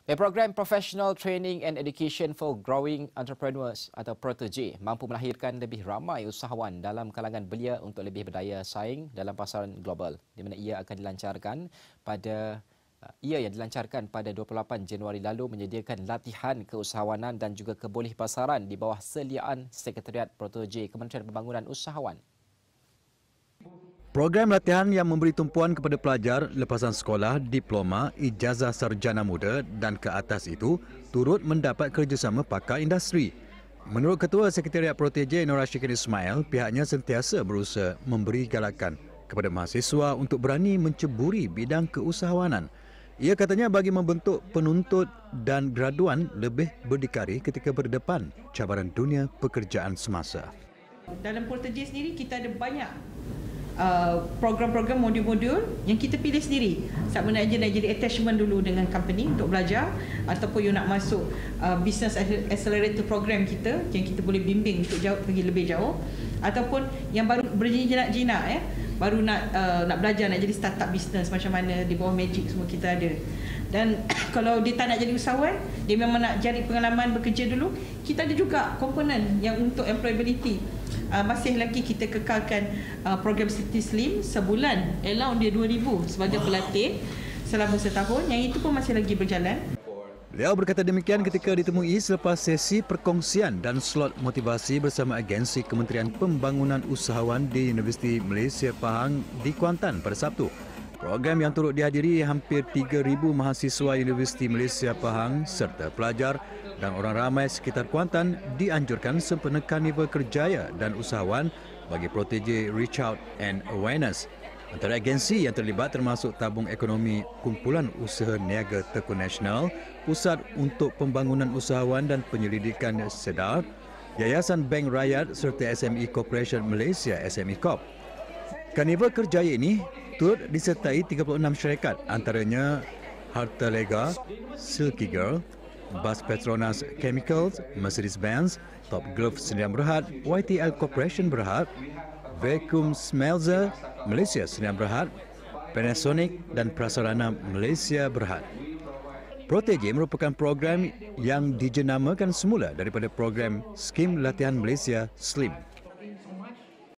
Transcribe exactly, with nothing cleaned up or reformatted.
A program Professional Training and Education for Growing Entrepreneurs atau Protege mampu melahirkan lebih ramai usahawan dalam kalangan belia untuk lebih berdaya saing dalam pasaran global, di mana ia akan dilancarkan pada ia yang dilancarkan pada dua puluh lapan Januari lalu menyediakan latihan keusahawanan dan juga kebolehpasaran di bawah seliaan Sekretariat Protege Kementerian Pembangunan Usahawan. Program latihan yang memberi tumpuan kepada pelajar lepasan sekolah, diploma, ijazah sarjana muda dan ke atas itu turut mendapat kerjasama pakar industri. Menurut Ketua Sekretariat Protege Nur Rashikin Ismail, pihaknya sentiasa berusaha memberi galakan kepada mahasiswa untuk berani menceburi bidang keusahawanan. Ia katanya bagi membentuk penuntut dan graduan lebih berdikari ketika berdepan cabaran dunia pekerjaan semasa. Dalam Protege sendiri kita ada banyak Uh, program-program modul-modul yang kita pilih sendiri. Sama ada nak jadi attachment dulu dengan company untuk belajar, ataupun you nak masuk uh, business accelerator program kita yang kita boleh bimbing untuk jauh, pergi lebih jauh, ataupun yang baru berjinak-jinak eh baru nak uh, nak belajar nak jadi startup business macam mana di bawah Magic semua kita ada. Dan kalau dia tak nak jadi usahawan, dia memang nak cari pengalaman bekerja dulu, kita ada juga komponen yang untuk employability. Uh, masih lagi kita kekalkan uh, program City Slim sebulan, allowance dia dua ribu sebagai pelatih selama setahun, yang itu pun masih lagi berjalan. Beliau berkata demikian ketika ditemui selepas sesi perkongsian dan slot motivasi bersama agensi Kementerian Pembangunan Usahawan di Universiti Malaysia Pahang di Kuantan pada Sabtu. Program yang turut dihadiri hampir tiga ribu mahasiswa Universiti Malaysia Pahang serta pelajar dan orang ramai sekitar Kuantan dianjurkan sempena Karnival Kerjaya dan Usahawan bagi Protege Reach Out and Awareness. Antara agensi yang terlibat termasuk Tabung Ekonomi Kumpulan Usaha Niaga Tekun Nasional, Pusat untuk Pembangunan Usahawan dan Penyelidikan SEDAR, Yayasan Bank Rakyat serta S M E Corporation Malaysia S M E Corp. Karnival Kerjaya ini turut disertai tiga puluh enam syarikat, antaranya Harta Lega, Silky Girl, Bas Petronas Chemicals, Mercedes-Benz, Top Glove Sdn Bhd, Y T L Corporation Berhad, Vacuum Smelter Malaysia Sdn Bhd, Panasonic dan Prasarana Malaysia Berhad. Protege merupakan program yang dijenamakan semula daripada program Skim Latihan Malaysia SLIM.